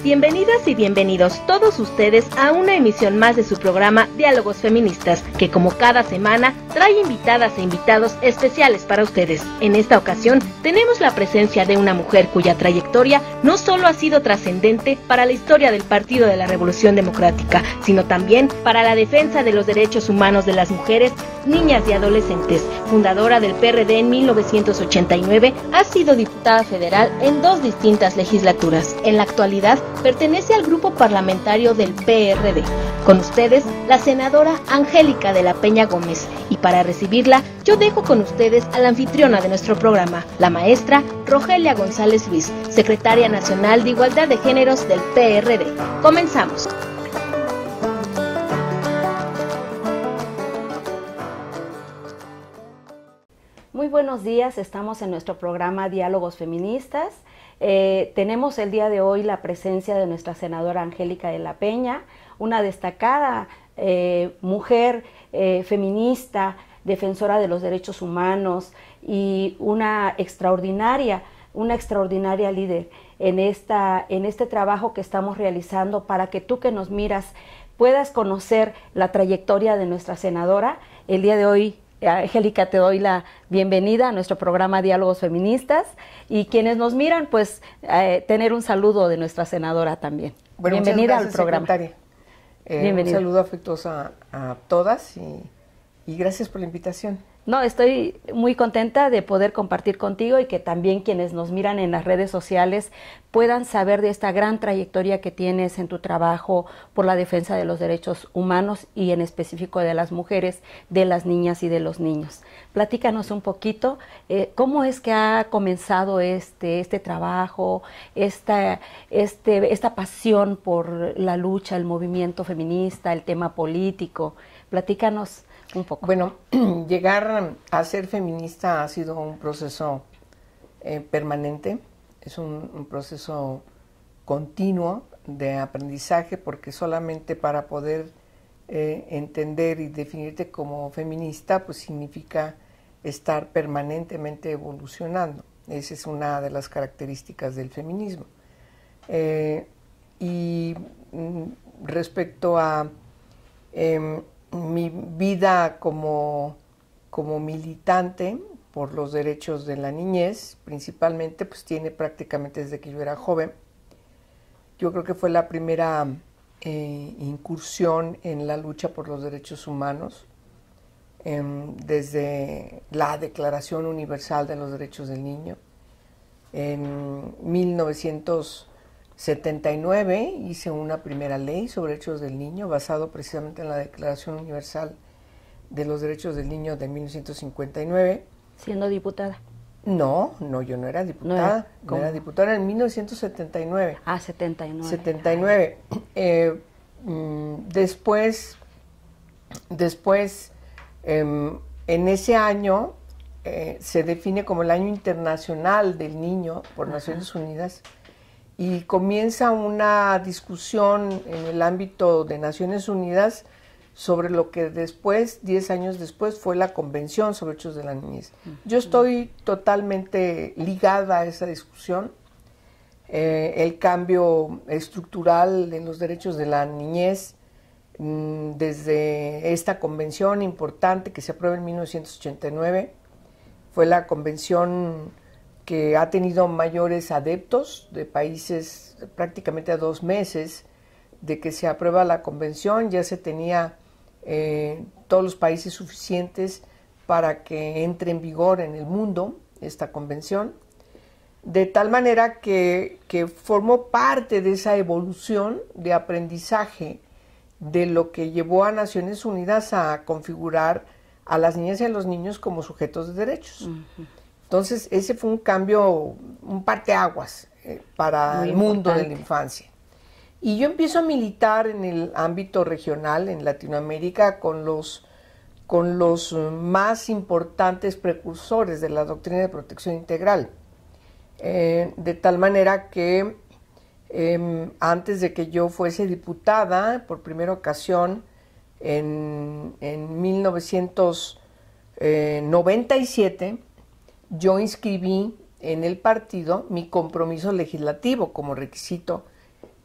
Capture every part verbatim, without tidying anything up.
Bienvenidas y bienvenidos todos ustedes a una emisión más de su programa Diálogos Feministas, que como cada semana trae invitadas e invitados especiales para ustedes. En esta ocasión tenemos la presencia de una mujer cuya trayectoria no solo ha sido trascendente para la historia del Partido de la Revolución Democrática, sino también para la defensa de los derechos humanos de las mujeres, niñas y adolescentes. Fundadora del P R D en mil novecientos ochenta y nueve, ha sido diputada federal en dos distintas legislaturas. En la actualidad pertenece al grupo parlamentario del P R D. Con ustedes, la senadora Angélica de la Peña Gómez. Y para recibirla, yo dejo con ustedes a la anfitriona de nuestro programa, la maestra Rogelia González Ruiz, secretaria nacional de Igualdad de Géneros del P R D. Comenzamos. Muy buenos días, estamos en nuestro programa Diálogos Feministas. Eh, tenemos el día de hoy la presencia de nuestra senadora Angélica de la Peña, una destacada eh, mujer eh, feminista, defensora de los derechos humanos y una extraordinaria, una extraordinaria líder en, esta, en este trabajo que estamos realizando para que tú que nos miras puedas conocer la trayectoria de nuestra senadora. El día de hoy, Angélica, te doy la bienvenida a nuestro programa Diálogos Feministas y quienes nos miran, pues eh, tener un saludo de nuestra senadora también. Bueno, bienvenida gracias, al programa. Secretaria. Eh, bienvenida. Un saludo afectuoso a, a todas y, y gracias por la invitación. No, estoy muy contenta de poder compartir contigo y que también quienes nos miran en las redes sociales puedan saber de esta gran trayectoria que tienes en tu trabajo por la defensa de los derechos humanos y en específico de las mujeres, de las niñas y de los niños. Platícanos un poquito, eh, ¿cómo es que ha comenzado este, este trabajo, esta, este, esta pasión por la lucha, el movimiento feminista, el tema político? Platícanos un poco. Bueno, llegar a ser feminista ha sido un proceso eh, permanente, es un, un proceso continuo de aprendizaje, porque solamente para poder eh, entender y definirte como feminista, pues significa estar permanentemente evolucionando. Esa es una de las características del feminismo. Eh, y mm, respecto a eh, mi vida como, como militante por los derechos de la niñez, principalmente, pues tiene prácticamente desde que yo era joven. Yo creo que fue la primera eh, incursión en la lucha por los derechos humanos, eh, desde la Declaración Universal de los Derechos del Niño. En mil novecientos setenta y nueve hice una primera ley sobre derechos del niño, basado precisamente en la Declaración Universal de los Derechos del Niño de mil novecientos cincuenta y nueve. ¿Siendo diputada? No, no, yo no era diputada, no era, no era diputada en mil novecientos setenta y nueve. Ah, setenta y nueve. setenta y nueve. Eh, mm, después, después eh, en ese año eh, se define como el Año Internacional del Niño por Ajá. Naciones Unidas, y comienza una discusión en el ámbito de Naciones Unidas sobre lo que después, diez años después, fue la Convención sobre Derechos de la Niñez. Yo estoy totalmente ligada a esa discusión. Eh, el cambio estructural en los derechos de la niñez, mmm, desde esta convención importante que se aprueba en mil novecientos ochenta y nueve, fue la convención que ha tenido mayores adeptos de países prácticamente a dos meses de que se aprueba la convención. Ya se tenía eh, todos los países suficientes para que entre en vigor en el mundo esta convención, de tal manera que, que formó parte de esa evolución de aprendizaje de lo que llevó a Naciones Unidas a configurar a las niñas y a los niños como sujetos de derechos. Uh-huh. Entonces, ese fue un cambio, un parteaguas eh, para Muy el mundo importante. De la infancia. Y yo empiezo a militar en el ámbito regional, en Latinoamérica, con los, con los más importantes precursores de la doctrina de protección integral. Eh, de tal manera que eh, antes de que yo fuese diputada, por primera ocasión, en, en mil novecientos noventa y siete, yo inscribí en el partido mi compromiso legislativo como requisito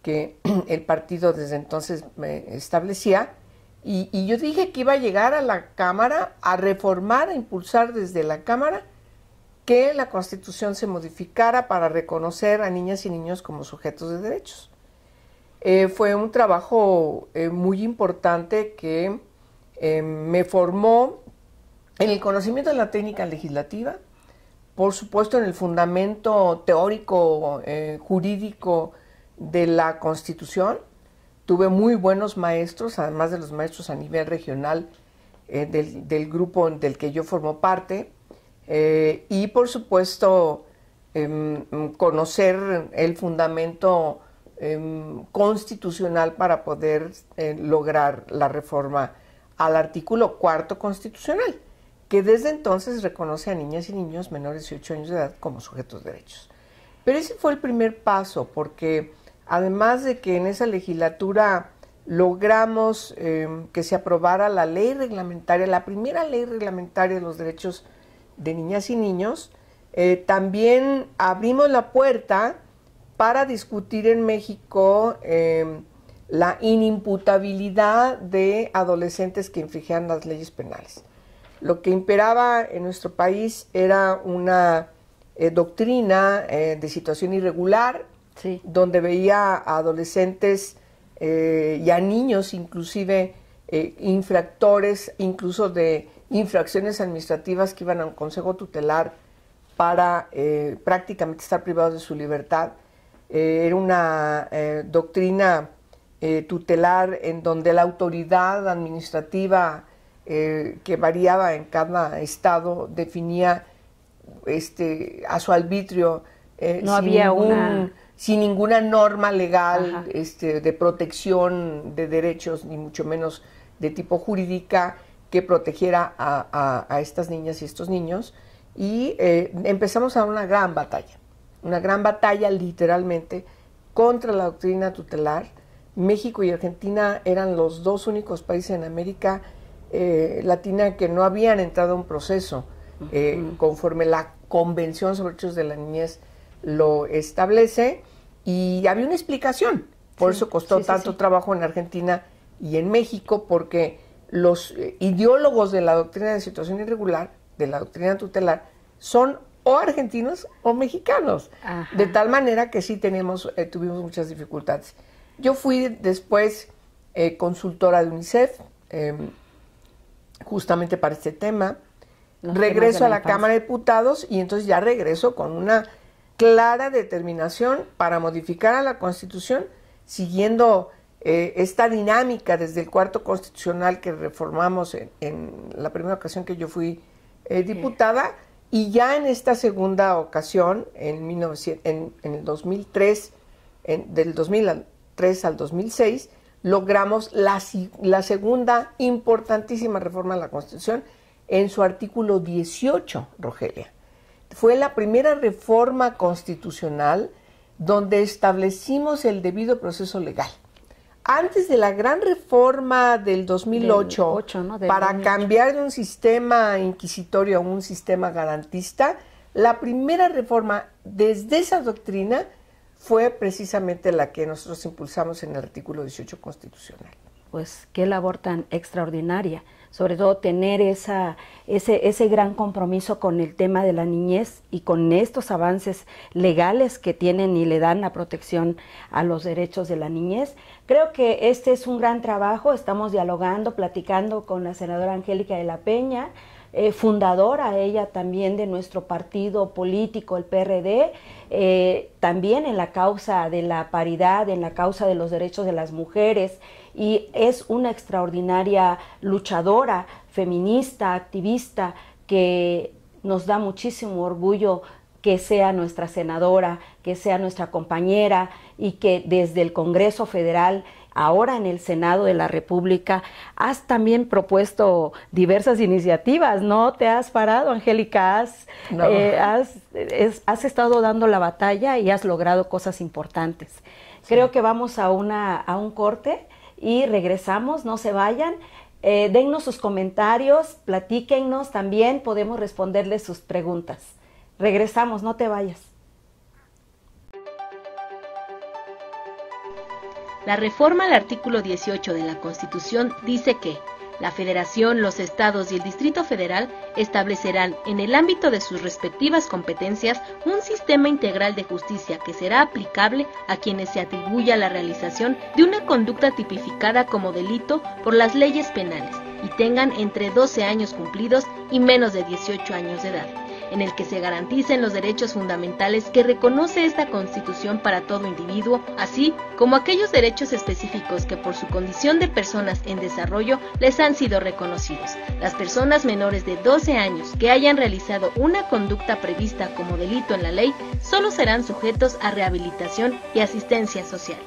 que el partido desde entonces me establecía, y, y yo dije que iba a llegar a la Cámara a reformar, a impulsar desde la Cámara que la Constitución se modificara para reconocer a niñas y niños como sujetos de derechos. Eh, fue un trabajo eh, muy importante que eh, me formó en el conocimiento de la técnica legislativa, por supuesto en el fundamento teórico, eh, jurídico de la Constitución. Tuve muy buenos maestros, además de los maestros a nivel regional eh, del, del grupo del que yo formo parte, eh, y por supuesto eh, conocer el fundamento eh, constitucional para poder eh, lograr la reforma al artículo cuarto constitucional, que desde entonces reconoce a niñas y niños menores de ocho años de edad como sujetos de derechos. Pero ese fue el primer paso, porque además de que en esa legislatura logramos eh, que se aprobara la ley reglamentaria, la primera ley reglamentaria de los derechos de niñas y niños, eh, también abrimos la puerta para discutir en México eh, la inimputabilidad de adolescentes que infringían las leyes penales. Lo que imperaba en nuestro país era una eh, doctrina eh, de situación irregular, sí, donde veía a adolescentes eh, y a niños inclusive eh, infractores, incluso de infracciones administrativas que iban a un consejo tutelar para eh, prácticamente estar privados de su libertad. Eh, era una eh, doctrina eh, tutelar en donde la autoridad administrativa Eh, que variaba en cada estado, definía este, a su arbitrio, eh, no sin, había ningún, una... sin ninguna norma legal este, de protección de derechos, ni mucho menos de tipo jurídica, que protegiera a, a, a estas niñas y estos niños. Y eh, empezamos a dar una gran batalla, una gran batalla literalmente contra la doctrina tutelar. México y Argentina eran los dos únicos países en América Eh, latina que no habían entrado a un proceso eh, uh-huh. conforme la Convención sobre Derechos de la Niñez lo establece, y había una explicación, por sí, eso costó sí, tanto sí, sí. trabajo en Argentina y en México, porque los eh, ideólogos de la doctrina de situación irregular, de la doctrina tutelar, son o argentinos o mexicanos, Ajá. de tal manera que sí tenemos, eh, tuvimos muchas dificultades. Yo fui después eh, consultora de UNICEF, eh, justamente para este tema, Los regreso a la, la Cámara de Diputados y entonces ya regreso con una clara determinación para modificar a la Constitución, siguiendo eh, esta dinámica desde el cuarto constitucional que reformamos en, en la primera ocasión que yo fui eh, diputada, y ya en esta segunda ocasión, en, mil novecientos, en, en el dos mil tres, en, del dos mil tres al dos mil seis, logramos la, la segunda importantísima reforma de la Constitución en su artículo dieciocho, Rogelia. Fue la primera reforma constitucional donde establecimos el debido proceso legal. Antes de la gran reforma del dos mil ocho, del ocho, ¿no? del para dos mil ocho. Cambiar de un sistema inquisitorio a un sistema garantista, la primera reforma desde esa doctrina fue precisamente la que nosotros impulsamos en el artículo dieciocho constitucional. Pues qué labor tan extraordinaria, sobre todo tener esa, ese, ese gran compromiso con el tema de la niñez y con estos avances legales que tienen y le dan la protección a los derechos de la niñez. Creo que este es un gran trabajo, estamos dialogando, platicando con la senadora Angélica de la Peña, Eh, fundadora ella también de nuestro partido político, el P R D, eh, también en la causa de la paridad, en la causa de los derechos de las mujeres, y es una extraordinaria luchadora, feminista, activista, que nos da muchísimo orgullo que sea nuestra senadora, que sea nuestra compañera, y que desde el Congreso Federal, ahora en el Senado de la República, has también propuesto diversas iniciativas, ¿no? Te has parado, Angélica, has, no. eh, has, es, has estado dando la batalla y has logrado cosas importantes. Sí. Creo que vamos a, una, a un corte y regresamos, no se vayan. Eh, dennos sus comentarios, platíquennos también, podemos responderles sus preguntas. Regresamos, no te vayas. La reforma al artículo dieciocho de la Constitución dice que la Federación, los estados y el Distrito Federal establecerán en el ámbito de sus respectivas competencias un sistema integral de justicia que será aplicable a quienes se atribuya la realización de una conducta tipificada como delito por las leyes penales y tengan entre doce años cumplidos y menos de dieciocho años de edad, en el que se garanticen los derechos fundamentales que reconoce esta Constitución para todo individuo, así como aquellos derechos específicos que por su condición de personas en desarrollo les han sido reconocidos. Las personas menores de doce años que hayan realizado una conducta prevista como delito en la ley solo serán sujetos a rehabilitación y asistencia social.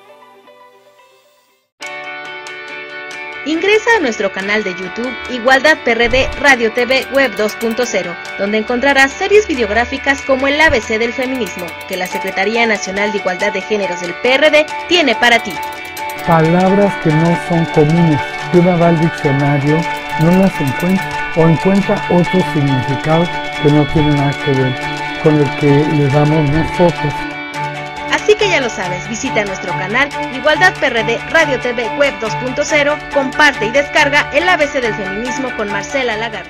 Ingresa a nuestro canal de YouTube Igualdad P R D Radio T V Web dos punto cero, donde encontrarás series videográficas como el A B C del feminismo, que la Secretaría Nacional de Igualdad de Géneros del P R D tiene para ti. Palabras que no son comunes, que uno va al diccionario, no las encuentra, o encuentra otros significados que no tienen nada que ver con el que le damos nosotros. Así que ya lo sabes, visita nuestro canal Igualdad P R D Radio T V Web dos punto cero, comparte y descarga el A B C del feminismo con Marcela Lagarde.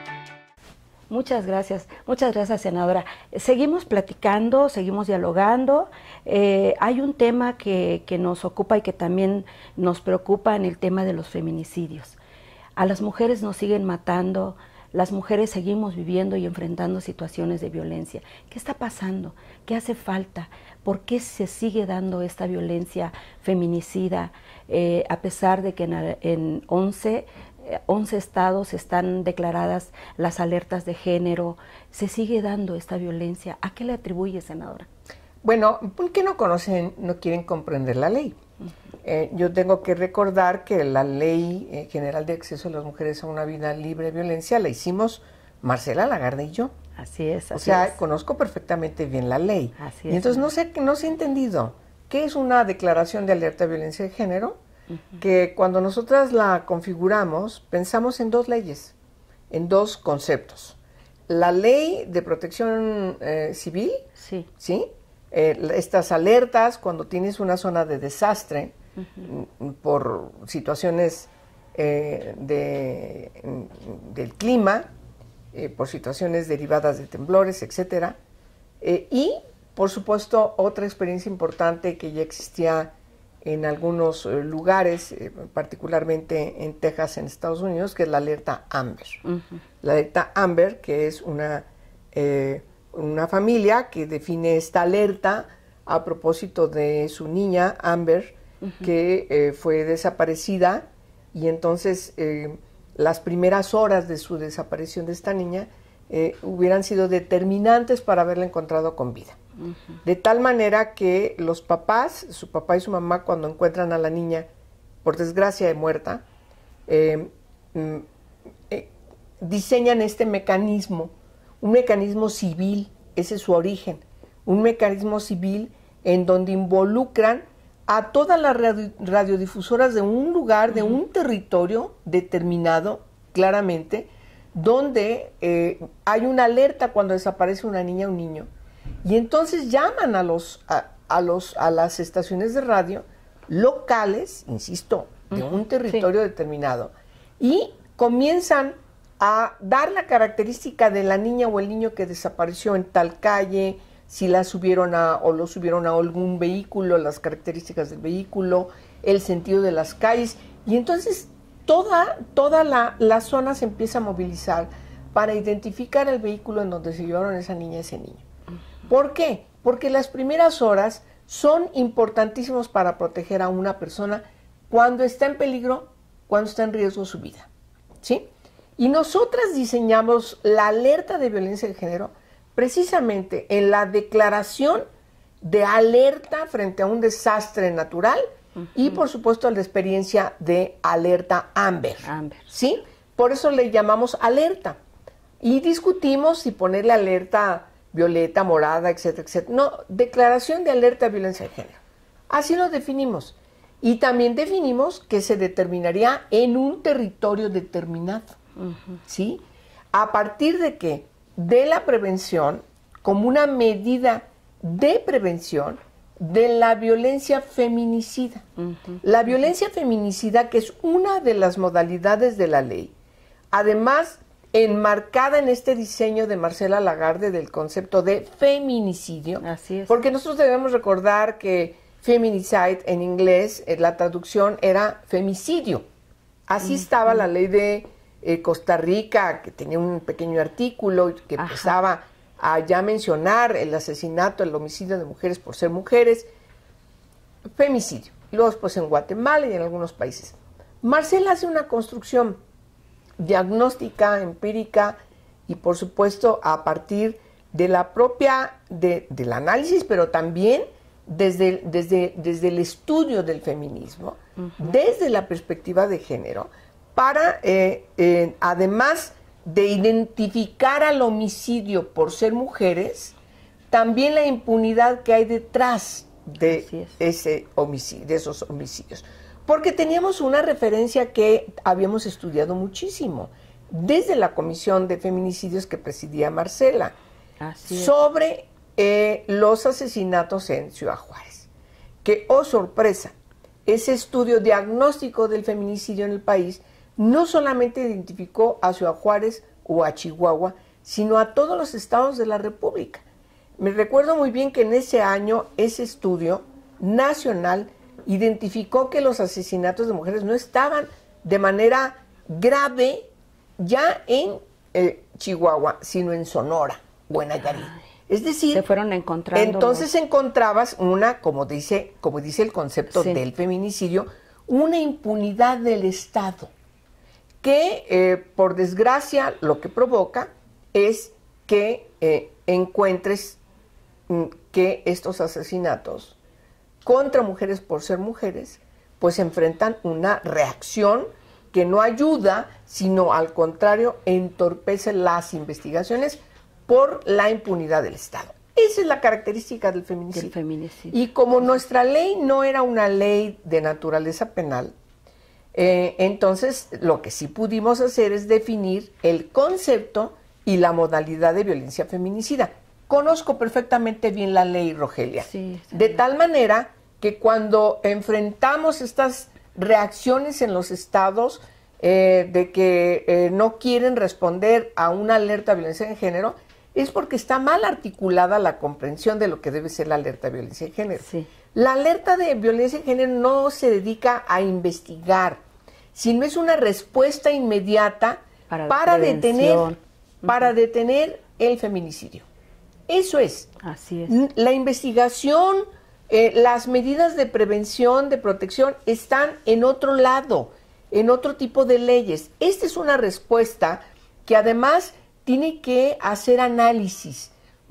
Muchas gracias, muchas gracias, senadora. Seguimos platicando, seguimos dialogando. Eh, hay un tema que, que nos ocupa y que también nos preocupa en el tema de los feminicidios. A las mujeres nos siguen matando, las mujeres seguimos viviendo y enfrentando situaciones de violencia. ¿Qué está pasando? ¿Qué hace falta? ¿Por qué se sigue dando esta violencia feminicida eh, a pesar de que en, en once, once estados están declaradas las alertas de género? ¿Se sigue dando esta violencia? ¿A qué le atribuye, senadora? Bueno, porque no conocen, no quieren comprender la ley. Uh-huh. eh, yo tengo que recordar que la Ley eh, General de Acceso de las Mujeres a una Vida Libre de Violencia la hicimos Marcela Lagarde y yo. Así es, así O sea, es. conozco perfectamente bien la ley. Así y es, entonces ¿no? no sé, no se ha entendido qué es una declaración de alerta de violencia de género, uh-huh. que cuando nosotras la configuramos, pensamos en dos leyes, en dos conceptos. La Ley de Protección eh, Civil, sí, ¿sí? Eh, estas alertas cuando tienes una zona de desastre, uh-huh. por situaciones eh, de, del clima, Eh, por situaciones derivadas de temblores, etcétera, eh, y por supuesto otra experiencia importante que ya existía en algunos eh, lugares, eh, particularmente en Texas, en Estados Unidos, que es la alerta Amber. Uh-huh. La alerta Amber, que es una, eh, una familia que define esta alerta a propósito de su niña Amber, uh-huh. que eh, fue desaparecida, y entonces eh, las primeras horas de su desaparición de esta niña eh, hubieran sido determinantes para haberla encontrado con vida. Uh-huh. De tal manera que los papás, su papá y su mamá, cuando encuentran a la niña, por desgracia de muerta, eh, eh, diseñan este mecanismo, un mecanismo civil, ese es su origen, un mecanismo civil en donde involucran a todas las radio, radiodifusoras de un lugar, de un territorio determinado, claramente, donde eh, hay una alerta cuando desaparece una niña o un niño. Y entonces llaman a, los, a, a, los, a las estaciones de radio locales, insisto, de un territorio sí. determinado, y comienzan a dar la característica de la niña o el niño que desapareció en tal calle, si la subieron a, o lo subieron a algún vehículo, las características del vehículo, el sentido de las calles, y entonces toda, toda la, la zona se empieza a movilizar para identificar el vehículo en donde se llevaron esa niña, ese niño. ¿Por qué? Porque las primeras horas son importantísimos para proteger a una persona cuando está en peligro, cuando está en riesgo su vida, ¿sí? Y nosotras diseñamos la alerta de violencia de género precisamente en la declaración de alerta frente a un desastre natural uh-huh. y por supuesto la experiencia de alerta Amber, Amber, ¿sí? Por eso le llamamos alerta y discutimos si ponerle alerta violeta, morada, etcétera, etcétera. No, declaración de alerta de violencia de género. Así lo definimos. Y también definimos que se determinaría en un territorio determinado, uh-huh. ¿sí? A partir de que de la prevención, como una medida de prevención de la violencia feminicida. Uh-huh. La violencia feminicida, que es una de las modalidades de la ley, además enmarcada en este diseño de Marcela Lagarde del concepto de feminicidio. Así es. Porque nosotros debemos recordar que feminicide en inglés, la traducción era femicidio. Así uh-huh. estaba la ley de eh, Costa Rica, que tenía un pequeño artículo que Ajá. empezaba a ya mencionar el asesinato, el homicidio de mujeres por ser mujeres, femicidio. Y luego pues en Guatemala y en algunos países. Marcela hace una construcción diagnóstica, empírica y por supuesto a partir de la propia, de, del análisis, pero también desde, desde, desde el estudio del feminismo, uh-huh. desde la perspectiva de género, para eh, eh, además de identificar al homicidio por ser mujeres, también la impunidad que hay detrás de ese homicidio, de esos homicidios. Porque teníamos una referencia que habíamos estudiado muchísimo desde la Comisión de Feminicidios que presidía Marcela, Así sobre eh, los asesinatos en Ciudad Juárez. Que, oh sorpresa, ese estudio diagnóstico del feminicidio en el país no solamente identificó a Ciudad Juárez o a Chihuahua, sino a todos los estados de la República. Me recuerdo muy bien que en ese año ese estudio nacional identificó que los asesinatos de mujeres no estaban de manera grave ya en eh, Chihuahua, sino en Sonora o en Nayarit. Es decir, se fueron encontrando. Entonces encontrabas una, como dice, como dice el concepto sí. del feminicidio, una impunidad del Estado, que eh, por desgracia lo que provoca es que eh, encuentres mm, que estos asesinatos contra mujeres por ser mujeres, pues enfrentan una reacción que no ayuda, sino al contrario, entorpece las investigaciones por la impunidad del Estado. Esa es la característica del feminicidio. Del feminicidio. Y como nuestra ley no era una ley de naturaleza penal, eh, entonces lo que sí pudimos hacer es definir el concepto y la modalidad de violencia feminicida. Conozco perfectamente bien la ley, Rogelia, sí, sí. de tal manera que cuando enfrentamos estas reacciones en los estados eh, de que eh, no quieren responder a una alerta de violencia de género, es porque está mal articulada la comprensión de lo que debe ser la alerta de violencia de género. Sí. La alerta de violencia de género no se dedica a investigar, sino es una respuesta inmediata para, para detener, para uh-huh. detener el feminicidio. Eso es. Así es. La investigación, eh, las medidas de prevención, de protección, están en otro lado, en otro tipo de leyes. Esta es una respuesta que además tiene que hacer análisis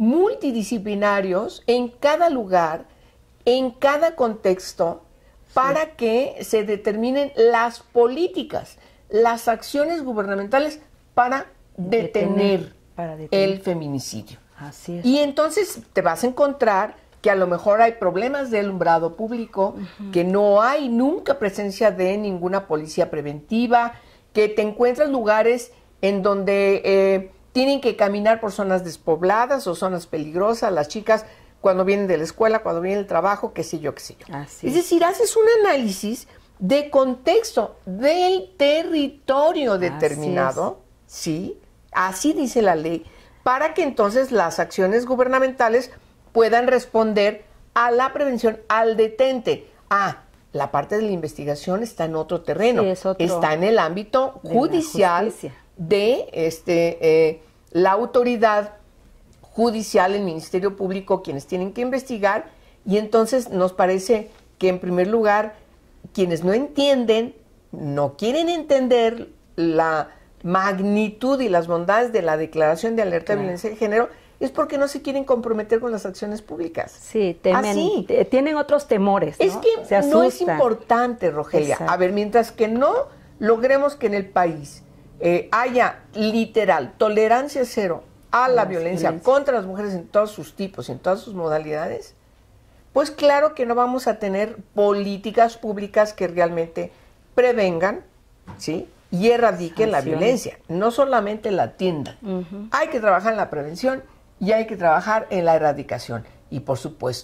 multidisciplinarios en cada lugar, en cada contexto, para sí. que se determinen las políticas, las acciones gubernamentales para detener, detener, para detener. el feminicidio. Así es. Y entonces te vas a encontrar que a lo mejor hay problemas de alumbrado público, uh-huh. que no hay nunca presencia de ninguna policía preventiva, que te encuentras lugares en donde eh, tienen que caminar por zonas despobladas o zonas peligrosas, las chicas cuando vienen de la escuela, cuando vienen del trabajo, qué sé yo, qué sé yo. Así es decir, haces un análisis de contexto del territorio determinado, sí, así dice la ley, para que entonces las acciones gubernamentales puedan responder a la prevención, al detente. Ah, la parte de la investigación está en otro terreno, sí, es otro, está en el ámbito judicial de este, eh, la autoridad judicial, el Ministerio Público, quienes tienen que investigar, y entonces nos parece que en primer lugar, quienes no entienden, no quieren entender la magnitud y las bondades de la declaración de alerta claro. de violencia de género, es porque no se quieren comprometer con las acciones públicas. Sí, temen, Así. tienen otros temores, ¿no? Es que se no es importante, Rogelia. Exacto. A ver, mientras que no logremos que en el país eh, haya literal tolerancia cero a la, la violencia, violencia contra las mujeres en todos sus tipos y en todas sus modalidades, pues claro que no vamos a tener políticas públicas que realmente prevengan, ¿sí?, y erradiquen la violencia, no solamente la atiendan. Uh-huh. Hay que trabajar en la prevención y hay que trabajar en la erradicación. Y por supuesto,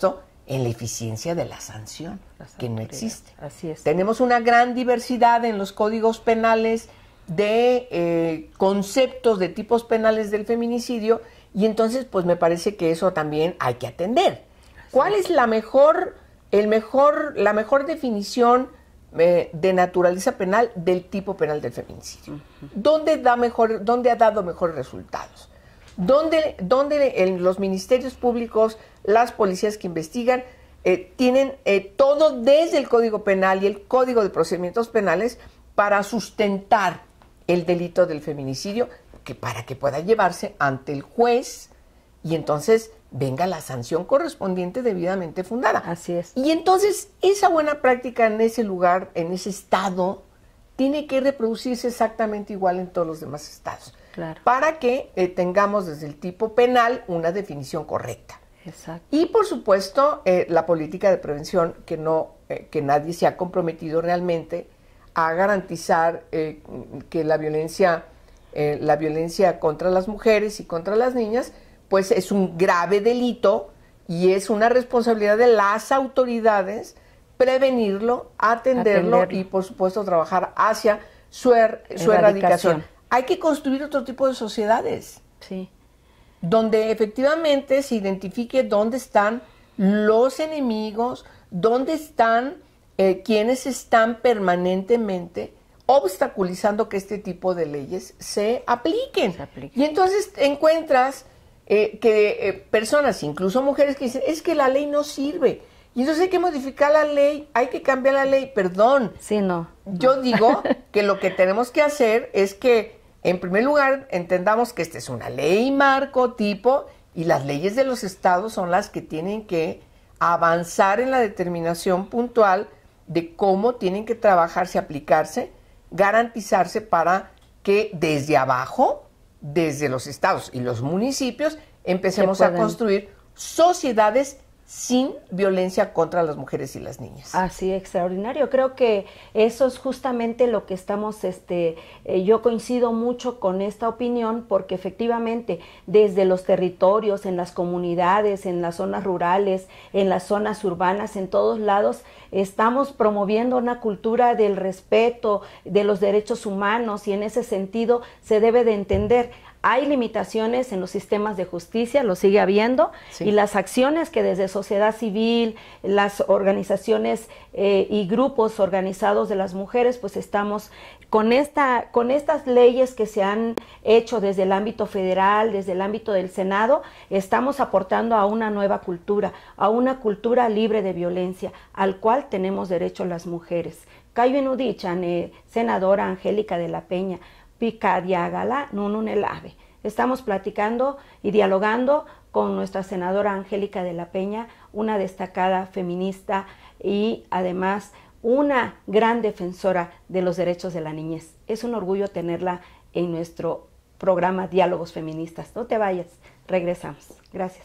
en la eficiencia de la sanción, que no existe. Así es. Tenemos una gran diversidad en los códigos penales de eh, conceptos de tipos penales del feminicidio, y entonces pues me parece que eso también hay que atender. ¿Cuál es la mejor, el mejor, la mejor definición eh, de naturaleza penal del tipo penal del feminicidio? Uh-huh. ¿Dónde da mejor, dónde ha dado mejores resultados? ¿Dónde, dónde en los ministerios públicos, las policías que investigan, eh, tienen eh, todo desde el Código Penal y el Código de Procedimientos Penales para sustentar el delito del feminicidio, que para que pueda llevarse ante el juez y entonces venga la sanción correspondiente debidamente fundada? Así es. Y entonces esa buena práctica en ese lugar, en ese estado, tiene que reproducirse exactamente igual en todos los demás estados. Claro. Para que eh, tengamos desde el tipo penal una definición correcta. Exacto. Y por supuesto eh, la política de prevención, que no eh, que nadie se ha comprometido realmente a garantizar eh, que la violencia eh, la violencia contra las mujeres y contra las niñas pues es un grave delito y es una responsabilidad de las autoridades prevenirlo, atenderlo, atenderlo. Y por supuesto trabajar hacia su, er, su erradicación. erradicación. Hay que construir otro tipo de sociedades. Sí. Donde efectivamente se identifique dónde están los enemigos, dónde están eh, quienes están permanentemente obstaculizando que este tipo de leyes se apliquen. Se apliquen. Y entonces encuentras eh, que eh, personas, incluso mujeres, que dicen, es que la ley no sirve. Y entonces hay que modificar la ley, hay que cambiar la ley. Perdón. Sí, no. Yo no. digo que lo que tenemos que hacer es que, en primer lugar, entendamos que esta es una ley marco tipo y las leyes de los estados son las que tienen que avanzar en la determinación puntual de cómo tienen que trabajarse, aplicarse, garantizarse para que desde abajo, desde los estados y los municipios, empecemos a construir sociedades sin violencia contra las mujeres y las niñas. Así, extraordinario. Creo que eso es justamente lo que estamos, este, eh, yo coincido mucho con esta opinión, porque efectivamente desde los territorios, en las comunidades, en las zonas rurales, en las zonas urbanas, en todos lados, estamos promoviendo una cultura del respeto, de los derechos humanos, y en ese sentido se debe de entender. Hay limitaciones en los sistemas de justicia, lo sigue habiendo, sí. Y las acciones que desde sociedad civil, las organizaciones eh, y grupos organizados de las mujeres, pues estamos con, esta, con estas leyes que se han hecho desde el ámbito federal, desde el ámbito del Senado, estamos aportando a una nueva cultura, a una cultura libre de violencia, al cual tenemos derecho las mujeres. Cayo Inudichan, eh, senadora Angélica de la Peña, Picadiagala, Nununelave. Estamos platicando y dialogando con nuestra senadora Angélica de la Peña, una destacada feminista y además una gran defensora de los derechos de la niñez. Es un orgullo tenerla en nuestro programa Diálogos Feministas. No te vayas, regresamos. Gracias.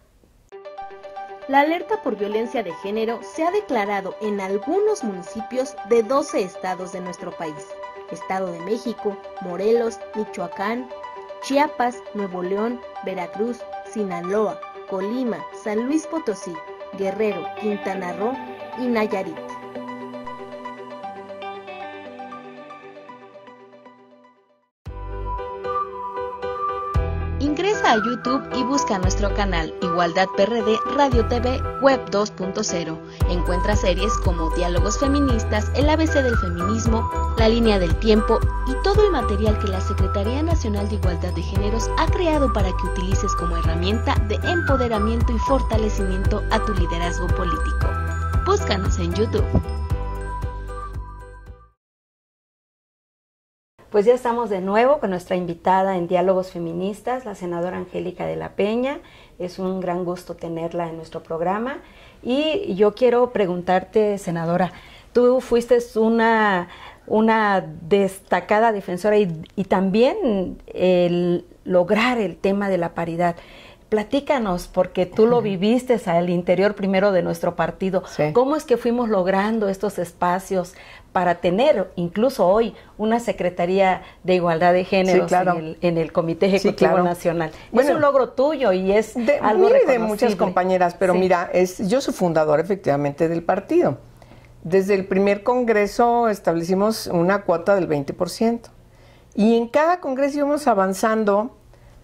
La alerta por violencia de género se ha declarado en algunos municipios de doce estados de nuestro país. Estado de México, Morelos, Michoacán, Chiapas, Nuevo León, Veracruz, Sinaloa, Colima, San Luis Potosí, Guerrero, Quintana Roo y Nayarit. Ingresa a YouTube y busca nuestro canal Igualdad P R D Radio T V Web dos punto cero. Encuentra series como Diálogos Feministas, El A B C del Feminismo, La Línea del Tiempo y todo el material que la Secretaría Nacional de Igualdad de Géneros ha creado para que utilices como herramienta de empoderamiento y fortalecimiento a tu liderazgo político. Búscanos en YouTube. Pues ya estamos de nuevo con nuestra invitada en Diálogos Feministas, la senadora Angélica de la Peña. Es un gran gusto tenerla en nuestro programa. Y yo quiero preguntarte, senadora, tú fuiste una, una destacada defensora y, y también el lograr el tema de la paridad. platícanos, porque tú lo viviste al interior primero de nuestro partido. Sí. ¿Cómo es que fuimos logrando estos espacios para tener incluso hoy una Secretaría de Igualdad de Géneros, sí, claro, en, el, en el Comité Ejecutivo, sí, claro, Nacional? Bueno, es un logro tuyo y es de, algo de muchas compañeras, pero sí. mira, es, yo soy fundadora efectivamente del partido. Desde el primer congreso establecimos una cuota del veinte por ciento y en cada congreso íbamos avanzando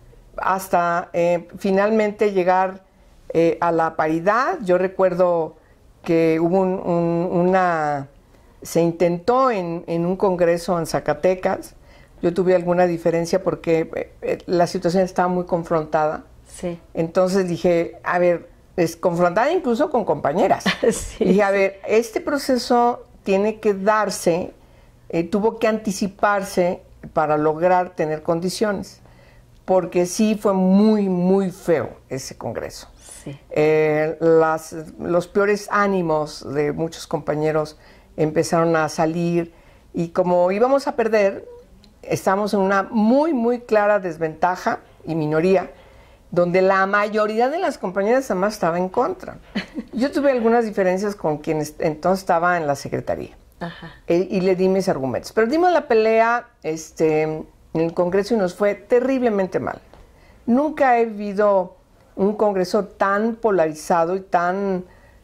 hasta eh, finalmente llegar eh, a la paridad. Yo recuerdo que hubo un, un, una... se intentó en, en un congreso en Zacatecas. Yo tuve alguna diferencia porque eh, la situación estaba muy confrontada. Sí. Entonces dije, a ver, es confrontada incluso con compañeras. Sí, dije, a sí. ver, este proceso tiene que darse, eh, tuvo que anticiparse para lograr tener condiciones. Porque sí fue muy, muy feo ese congreso. Sí. Eh, las, los peores ánimos de muchos compañeros empezaron a salir y como íbamos a perder, estábamos en una muy, muy clara desventaja y minoría, donde la mayoría de las compañeras además estaba en contra. Yo tuve algunas diferencias con quien entonces estaba en la Secretaría. Ajá. Eh, y le di mis argumentos. Pero dimos la pelea, este... en el Congreso y nos fue terriblemente mal. Nunca he vivido un Congreso tan polarizado y tan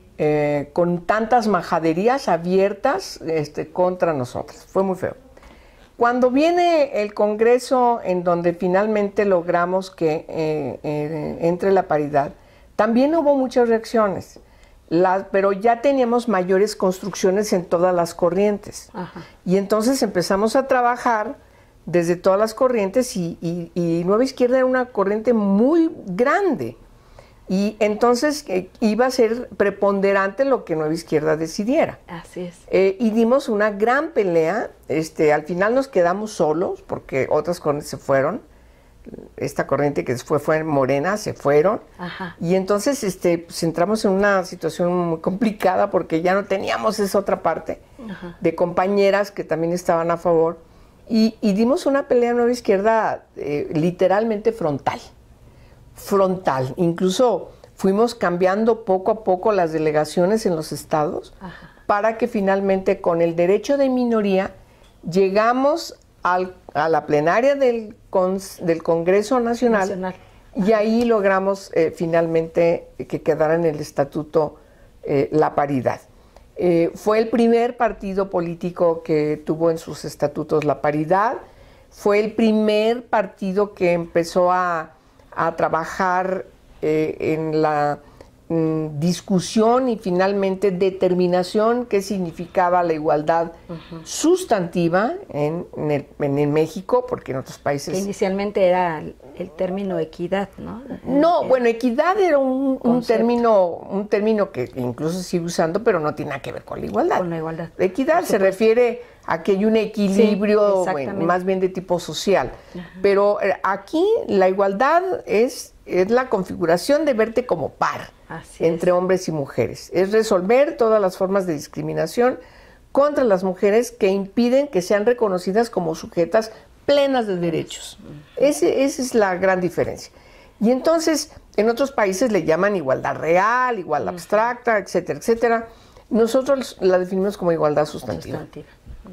eh, con tantas majaderías abiertas este, contra nosotros. Fue muy feo. Cuando viene el Congreso en donde finalmente logramos que eh, eh, entre la paridad, también hubo muchas reacciones, la, pero ya teníamos mayores construcciones en todas las corrientes. Ajá. Y entonces empezamos a trabajar desde todas las corrientes y, y, y Nueva Izquierda era una corriente muy grande y entonces eh, iba a ser preponderante lo que Nueva Izquierda decidiera. Así es. Eh, y dimos una gran pelea, este, al final nos quedamos solos porque otras corrientes se fueron, esta corriente que después fue Morena se fueron. Ajá. Y entonces este, pues, entramos en una situación muy complicada porque ya no teníamos esa otra parte. Ajá. De compañeras que también estaban a favor. Y, y dimos una pelea en Nueva Izquierda eh, literalmente frontal, frontal. Incluso fuimos cambiando poco a poco las delegaciones en los estados. Ajá. Para que finalmente con el derecho de minoría llegamos al, a la plenaria del, con, del Congreso Nacional, Nacional y ahí logramos eh, finalmente que quedara en el estatuto eh, la paridad. Eh, fue el primer partido político que tuvo en sus estatutos la paridad, fue el primer partido que empezó a, a trabajar eh, en la mm, discusión y finalmente determinación qué significaba la igualdad uh-huh. sustantiva en, en, el, en el México, porque en otros países... Que inicialmente era el, el término equidad, ¿no? No, el, bueno, equidad era un, un término un término que incluso se sigue usando, pero no tiene nada que ver con la igualdad. Con la igualdad. Equidad se refiere a que hay un equilibrio, sí, bueno, más bien de tipo social. Ajá. Pero aquí la igualdad es, es la configuración de verte como par Así entre es. hombres y mujeres. Es resolver todas las formas de discriminación contra las mujeres que impiden que sean reconocidas como sujetas plenas de derechos. Ese, esa es la gran diferencia. Y entonces, en otros países le llaman igualdad real, igualdad uh-huh. abstracta, etcétera, etcétera. Nosotros la definimos como igualdad sustantiva. sustantiva.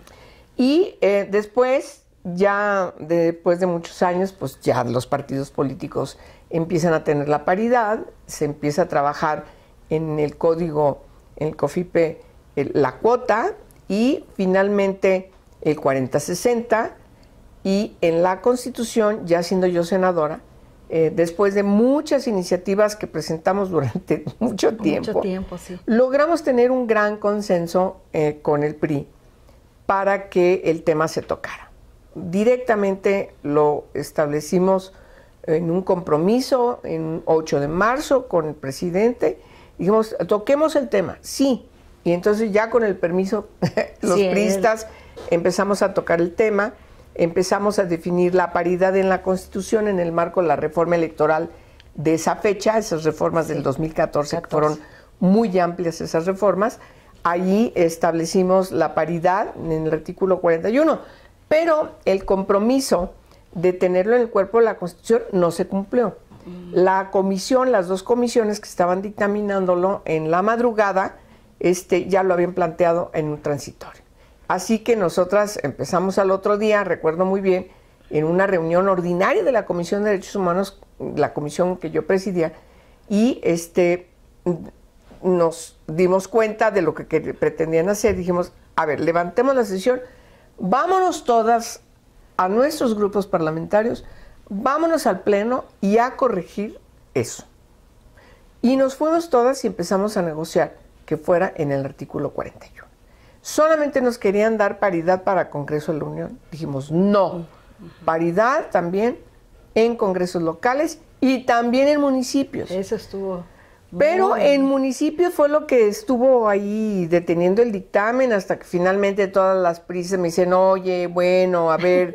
Y eh, después, ya de, después de muchos años, pues ya los partidos políticos empiezan a tener la paridad, se empieza a trabajar en el código, en el COFIPE, el, la cuota, y finalmente el cuarenta sesenta, y en la Constitución, ya siendo yo senadora, eh, después de muchas iniciativas que presentamos durante mucho tiempo, mucho tiempo sí. logramos tener un gran consenso eh, con el P R I para que el tema se tocara. Directamente lo establecimos en un compromiso en ocho de marzo con el presidente. Dijimos, toquemos el tema, sí. Y entonces ya con el permiso, los sí, priistas empezamos a tocar el tema. Empezamos a definir la paridad en la Constitución en el marco de la reforma electoral de esa fecha, esas reformas sí. del dos mil catorce, catorce, que fueron muy amplias esas reformas. Allí establecimos la paridad en el artículo cuarenta y uno, pero el compromiso de tenerlo en el cuerpo de la Constitución no se cumplió. Mm. La comisión, las dos comisiones que estaban dictaminándolo en la madrugada, este, ya lo habían planteado en un transitorio. Así que nosotras empezamos al otro día, recuerdo muy bien, en una reunión ordinaria de la Comisión de Derechos Humanos, la comisión que yo presidía, y este, nos dimos cuenta de lo que, que pretendían hacer. Dijimos, a ver, levantemos la sesión, vámonos todas a nuestros grupos parlamentarios, vámonos al Pleno y a corregir eso. Y nos fuimos todas y empezamos a negociar que fuera en el artículo cuarenta y uno. Solamente nos querían dar paridad para Congreso de la Unión. Dijimos, no, paridad también en congresos locales y también en municipios. Eso estuvo... Pero en municipios fue lo que estuvo ahí deteniendo el dictamen hasta que finalmente todas las prisas me dicen, oye, bueno, a ver,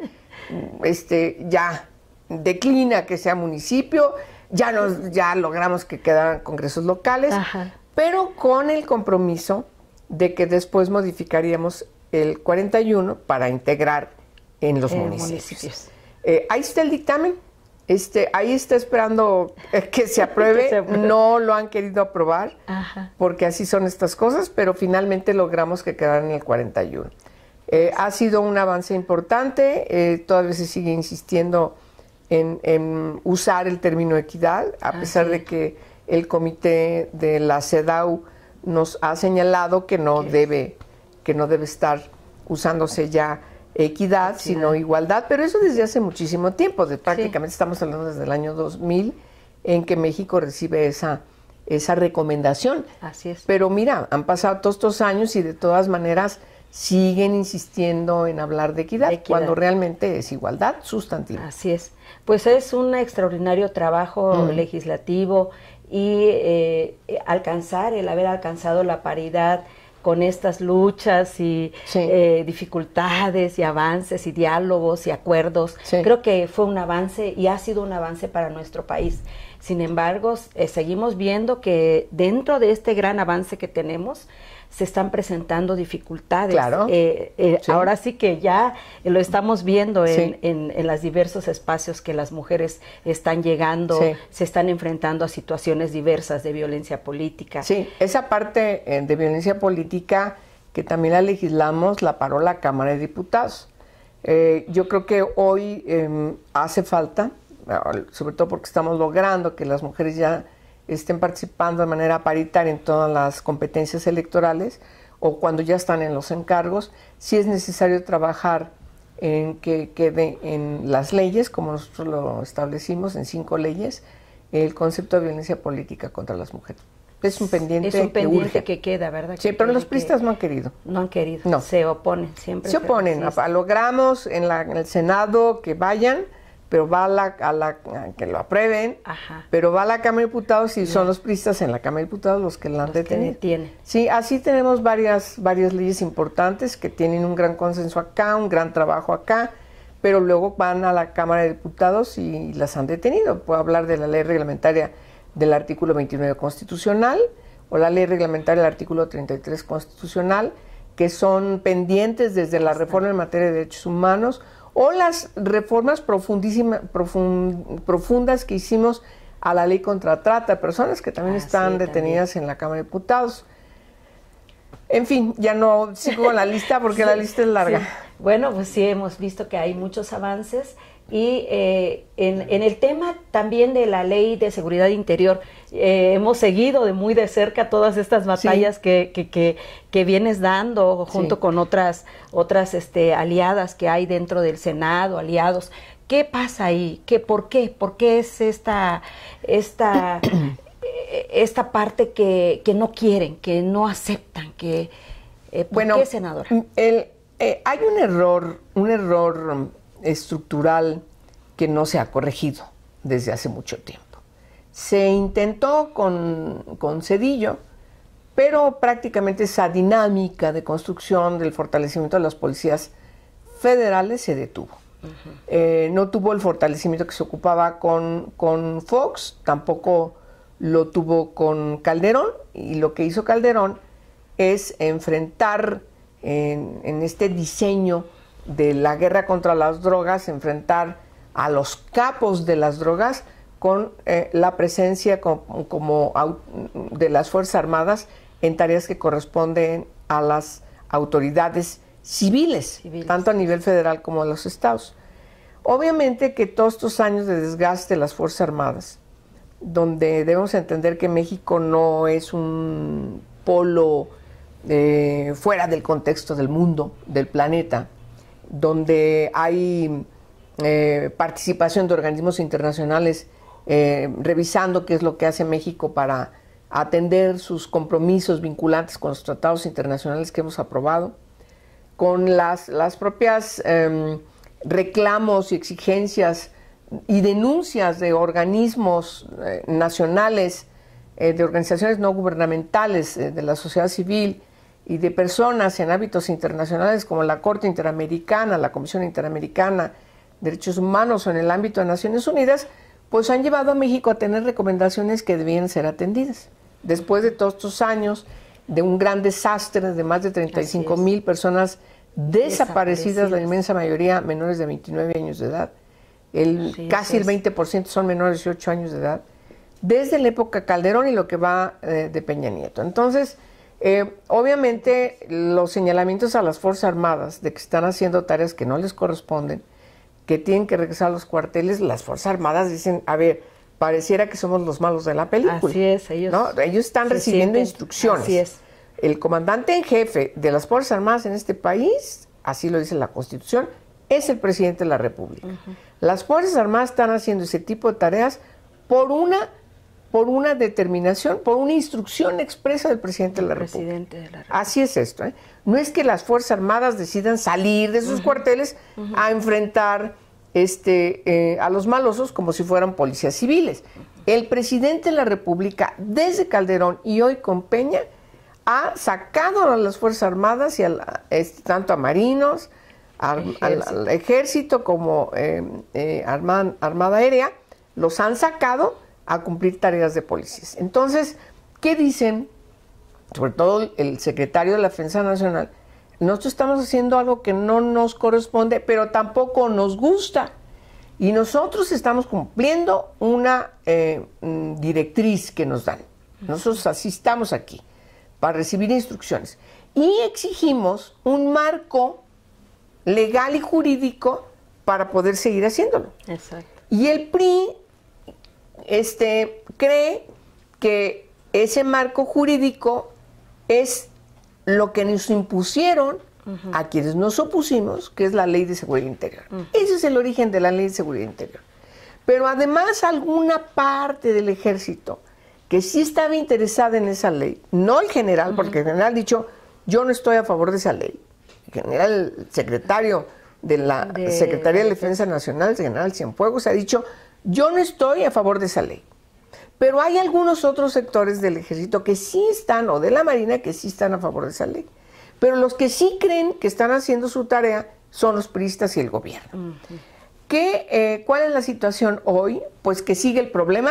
este, ya, declina que sea municipio, ya, nos, ya logramos que quedaran congresos locales, Ajá. pero con el compromiso de que después modificaríamos el cuarenta y uno para integrar en los eh, municipios. municipios. Eh, ahí está el dictamen. Este, ahí está esperando que se apruebe, que se apruebe. No lo han querido aprobar, Ajá. porque así son estas cosas, pero finalmente logramos que quedara en el cuarenta y uno. Eh, ha sido un avance importante, eh, todavía se sigue insistiendo en, en usar el término equidad, a ah, pesar sí. de que el comité de la CEDAW nos ha señalado que no debe, que no debe estar usándose ya equidad, equidad, sino igualdad, pero eso desde hace muchísimo tiempo, de prácticamente sí. estamos hablando desde el año dos mil, en que México recibe esa, esa recomendación. Así es. Pero mira, han pasado todos estos años y de todas maneras siguen insistiendo en hablar de equidad, de equidad, cuando realmente es igualdad sustantiva. Así es. Pues es un extraordinario trabajo mm. legislativo y eh, alcanzar, el haber alcanzado la paridad con estas luchas y sí. eh, dificultades y avances y diálogos y acuerdos. Sí. Creo que fue un avance y ha sido un avance para nuestro país. Sin embargo, eh, seguimos viendo que dentro de este gran avance que tenemos, se están presentando dificultades. Claro. Eh, eh, sí. Ahora sí que ya lo estamos viendo en, sí. en, en los diversos espacios que las mujeres están llegando, sí. se están enfrentando a situaciones diversas de violencia política. Sí, esa parte eh, de violencia política que también la legislamos, la paró la Cámara de Diputados. Eh, yo creo que hoy eh, hace falta, sobre todo porque estamos logrando que las mujeres ya estén participando de manera paritaria en todas las competencias electorales o cuando ya están en los encargos, sí es necesario trabajar en que quede en las leyes, como nosotros lo establecimos en cinco leyes, el concepto de violencia política contra las mujeres. Es un pendiente, es un pendiente que, urge. que queda, ¿verdad? Sí, que pero los que... priistas no han querido. No han querido, no. se oponen siempre. Se oponen, a, logramos en, la, en el Senado que vayan, pero va a la, a la a que lo aprueben, Ajá. pero va a la Cámara de Diputados y no. son los priistas en la Cámara de Diputados los que la han detenido. Sí, así tenemos varias, varias leyes importantes que tienen un gran consenso acá, un gran trabajo acá, pero luego van a la Cámara de Diputados y las han detenido. Puedo hablar de la ley reglamentaria del artículo veintinueve constitucional o la ley reglamentaria del artículo treinta y tres constitucional, que son pendientes desde la reforma en materia de derechos humanos, o las reformas profundísimas, profund, profundas que hicimos a la ley contra trata de personas, que también ah, están sí, detenidas también. en la Cámara de Diputados. En fin, ya no sigo con la lista porque sí, la lista es larga. Sí. Bueno, pues sí, hemos visto que hay muchos avances y eh, en, en el tema también de la Ley de Seguridad Interior, eh, hemos seguido de muy de cerca todas estas batallas sí. que, que, que, que vienes dando junto sí. con otras, otras este, aliadas que hay dentro del Senado, aliados. ¿Qué pasa ahí? ¿Qué, ¿Por qué? ¿Por qué es esta, esta, esta parte que, que no quieren, que no aceptan? Que, eh, ¿Por bueno, qué, senadora? El, eh, hay un error, un error estructural que no se ha corregido desde hace mucho tiempo. Se intentó con, con Zedillo, pero prácticamente esa dinámica de construcción del fortalecimiento de las policías federales se detuvo. Uh-huh. Eh, no tuvo el fortalecimiento que se ocupaba con, con Fox, tampoco lo tuvo con Calderón, y lo que hizo Calderón es enfrentar en, en este diseño de la guerra contra las drogas, enfrentar a los capos de las drogas con eh, la presencia como, como de las Fuerzas Armadas en tareas que corresponden a las autoridades civiles, civiles, tanto a nivel federal como a los estados. Obviamente que todos estos años de desgaste de las Fuerzas Armadas, donde debemos entender que México no es un polo eh, fuera del contexto del mundo, del planeta, donde hay eh, participación de organismos internacionales eh, revisando qué es lo que hace México para atender sus compromisos vinculantes con los tratados internacionales que hemos aprobado, con las, las propias eh, reclamos y exigencias y denuncias de organismos eh, nacionales, eh, de organizaciones no gubernamentales, eh, de la sociedad civil y de personas en ámbitos internacionales como la Corte Interamericana, la Comisión Interamericana de Derechos Humanos o en el ámbito de Naciones Unidas, pues han llevado a México a tener recomendaciones que debían ser atendidas. Después de todos estos años de un gran desastre de más de treinta y cinco mil personas desaparecidas, desaparecidas, la inmensa mayoría menores de veintinueve años de edad, el, sí, casi el veinte por ciento son menores de dieciocho años de edad, desde la época Calderón y lo que va eh, de Peña Nieto. Entonces, eh, obviamente, los señalamientos a las Fuerzas Armadas de que están haciendo tareas que no les corresponden, que tienen que regresar a los cuarteles, las Fuerzas Armadas dicen, a ver, pareciera que somos los malos de la película. Así es, ellos, ¿no? Ellos están recibiendo sienten, instrucciones. Así es. El comandante en jefe de las Fuerzas Armadas en este país, así lo dice la Constitución, es el presidente de la República. Uh-huh. Las Fuerzas Armadas están haciendo ese tipo de tareas por una, por una determinación, por una instrucción expresa del presidente, de la, presidente de la República. Así es esto, ¿eh? No es que las Fuerzas Armadas decidan salir de sus uh-huh. cuarteles uh-huh. a enfrentar este, eh, a los malosos como si fueran policías civiles. Uh-huh. El presidente de la República, desde Calderón y hoy con Peña, ha sacado a las Fuerzas Armadas y a la, este, tanto a marinos, Ar, al, al ejército como eh, eh, Armada, Armada Aérea, los han sacado a cumplir tareas de policías. Entonces, ¿qué dicen? Sobre todo el secretario de la Defensa Nacional, nosotros estamos haciendo algo que no nos corresponde, pero tampoco nos gusta. Y nosotros estamos cumpliendo una eh, directriz que nos dan. Nosotros así estamos aquí, para recibir instrucciones. Y exigimos un marco legal y jurídico para poder seguir haciéndolo. Exacto. Y el P R I este, cree que ese marco jurídico es lo que nos impusieron uh-huh. a quienes nos opusimos, que es la Ley de Seguridad Interior. Uh-huh. Ese es el origen de la Ley de Seguridad Interior. Pero además alguna parte del ejército que sí estaba interesada en esa ley, no el general, uh-huh. porque el general ha dicho, yo no estoy a favor de esa ley. El general, el secretario de la de, Secretaría de Defensa Nacional, el general Cienfuegos, ha dicho, yo no estoy a favor de esa ley. Pero hay algunos otros sectores del ejército que sí están, o de la Marina, que sí están a favor de esa ley. Pero los que sí creen que están haciendo su tarea son los priistas y el gobierno. Uh-huh. ¿Qué, eh, ¿Cuál es la situación hoy? Pues que sigue el problema,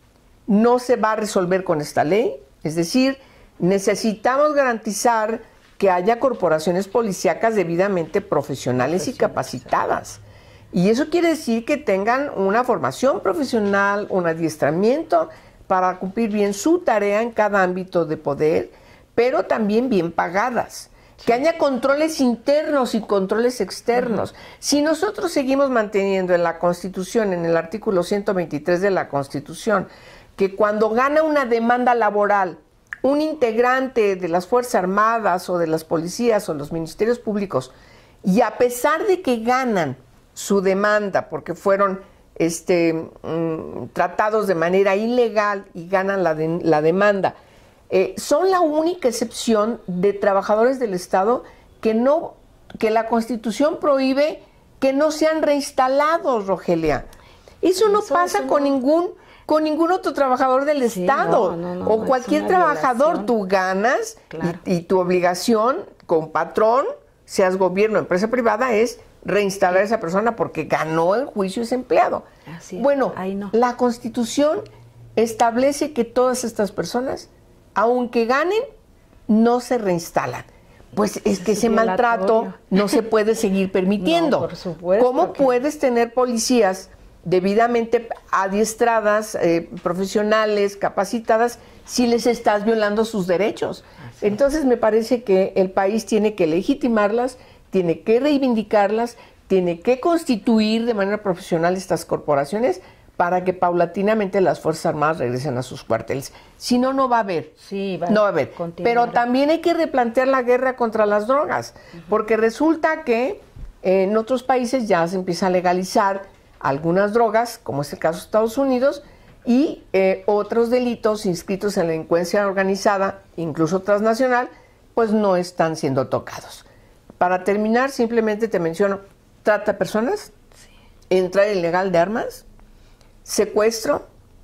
no se va a resolver con esta ley, es decir, necesitamos garantizar que haya corporaciones policíacas debidamente profesionales y capacitadas. Y eso quiere decir que tengan una formación profesional, un adiestramiento para cumplir bien su tarea en cada ámbito de poder, pero también bien pagadas. Sí. Que haya controles internos y controles externos. Uh-huh. Si nosotros seguimos manteniendo en la Constitución, en el artículo ciento veintitrés de la Constitución, que cuando gana una demanda laboral, un integrante de las Fuerzas Armadas o de las policías o los ministerios públicos, y a pesar de que ganan su demanda porque fueron este, mm, tratados de manera ilegal y ganan la, de, la demanda, eh, son la única excepción de trabajadores del Estado que, no, que la Constitución prohíbe que no sean reinstalados, Rogelia. Eso no eso, pasa eso con no... ningún... con ningún otro trabajador del sí, Estado, no, no, no, o cualquier trabajador. Tú ganas claro. y, y tu obligación con patrón, seas gobierno o empresa privada, es reinstalar a esa persona porque ganó el juicio ese empleado. Así es. Bueno, ahí no. La Constitución establece que todas estas personas, aunque ganen, no se reinstalan. Pues es que ese maltrato no se puede seguir permitiendo. No, por supuesto. ¿Cómo que... puedes tener policías debidamente adiestradas, eh, profesionales, capacitadas, si les estás violando sus derechos. Así Entonces me parece que el país tiene que legitimarlas, tiene que reivindicarlas, tiene que constituir de manera profesional estas corporaciones para que paulatinamente las Fuerzas Armadas regresen a sus cuarteles. Si no, no va a haber. Sí, va no va a haber. Continuar. Pero también hay que replantear la guerra contra las drogas, uh-huh. porque resulta que eh, en otros países ya se empieza a legalizar algunas drogas, como es el caso de Estados Unidos, y eh, otros delitos inscritos en la delincuencia organizada, incluso transnacional, pues no están siendo tocados. Para terminar, simplemente te menciono, trata de personas, sí. entrada ilegal de armas, secuestro,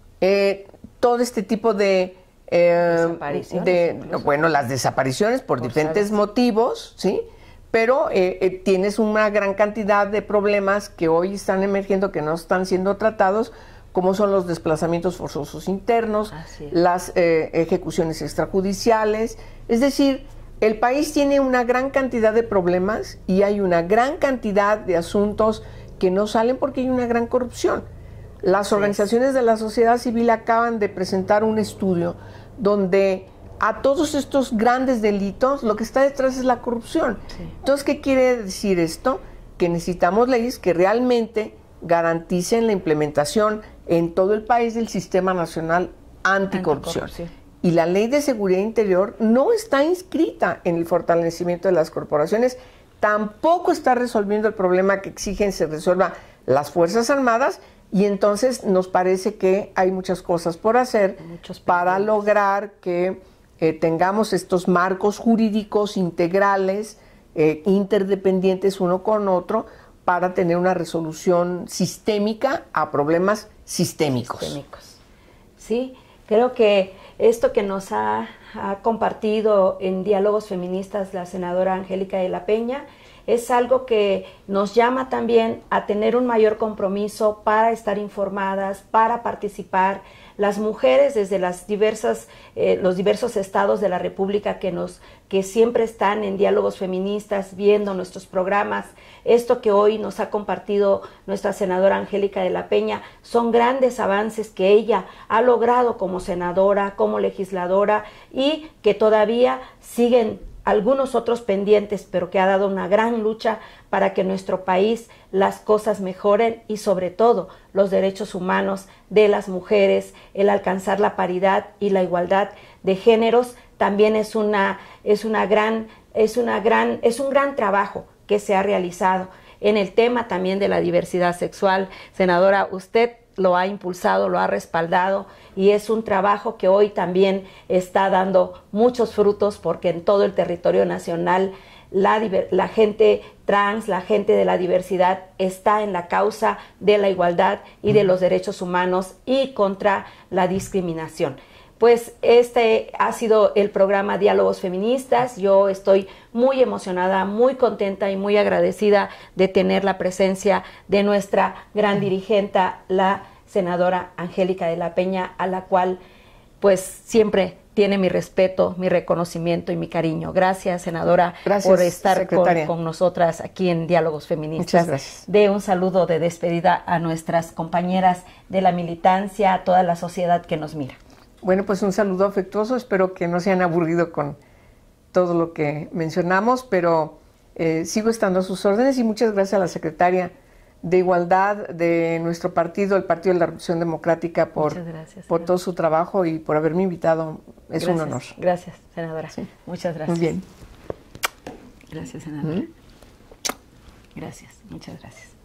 eh, todo este tipo de, eh, desapariciones, de no, bueno, las desapariciones por, por diferentes saber. motivos, ¿sí? Pero eh, eh, tienes una gran cantidad de problemas que hoy están emergiendo, que no están siendo tratados, como son los desplazamientos forzosos internos, las eh, ejecuciones extrajudiciales. Es decir, el país tiene una gran cantidad de problemas y hay una gran cantidad de asuntos que no salen porque hay una gran corrupción. Las organizaciones de la sociedad civil acaban de presentar un estudio donde a todos estos grandes delitos lo que está detrás es la corrupción. Sí. Entonces, ¿qué quiere decir esto? Que necesitamos leyes que realmente garanticen la implementación en todo el país del Sistema Nacional Anticorrupción. Anticorrupción. Y la Ley de Seguridad Interior no está inscrita en el fortalecimiento de las corporaciones, tampoco está resolviendo el problema que exigen se resuelva las Fuerzas Armadas. Y entonces nos parece que hay muchas cosas por hacer para lograr que eh, tengamos estos marcos jurídicos integrales, eh, interdependientes uno con otro, para tener una resolución sistémica a problemas sistémicos. Sistémicos. Sí, creo que esto que nos ha, ha compartido en Diálogos Feministas la senadora Angélica de la Peña es algo que nos llama también a tener un mayor compromiso para estar informadas, para participar. Las mujeres desde las diversas, eh, los diversos estados de la República que, nos, que siempre están en Diálogos Feministas, viendo nuestros programas, esto que hoy nos ha compartido nuestra senadora Angélica de la Peña, son grandes avances que ella ha logrado como senadora, como legisladora y que todavía siguen algunos otros pendientes, pero que ha dado una gran lucha para que en nuestro país las cosas mejoren y sobre todo los derechos humanos de las mujeres, el alcanzar la paridad y la igualdad de géneros también es una es una gran es una gran es un gran trabajo que se ha realizado en el tema también de la diversidad sexual. Senadora, usted lo ha impulsado, lo ha respaldado y es un trabajo que hoy también está dando muchos frutos porque en todo el territorio nacional la, la gente trans, la gente de la diversidad está en la causa de la igualdad y de los derechos humanos y contra la discriminación. Pues este ha sido el programa Diálogos Feministas. Yo estoy muy emocionada, muy contenta y muy agradecida de tener la presencia de nuestra gran dirigenta, la senadora Angélica de la Peña, a la cual pues siempre tiene mi respeto, mi reconocimiento y mi cariño. Gracias, senadora, gracias, por estar con, con nosotras aquí en Diálogos Feministas. Muchas gracias. De un saludo de despedida a nuestras compañeras de la militancia, a toda la sociedad que nos mira. Bueno, pues un saludo afectuoso. Espero que no se hayan aburrido con todo lo que mencionamos, pero eh, sigo estando a sus órdenes y muchas gracias a la secretaria de Igualdad de nuestro partido, el Partido de la Revolución Democrática, por, gracias, por todo su trabajo y por haberme invitado. Es gracias, un honor. Gracias, senadora. Sí. Muchas gracias. Muy bien. Gracias, senadora. ¿Mm? Gracias, muchas gracias.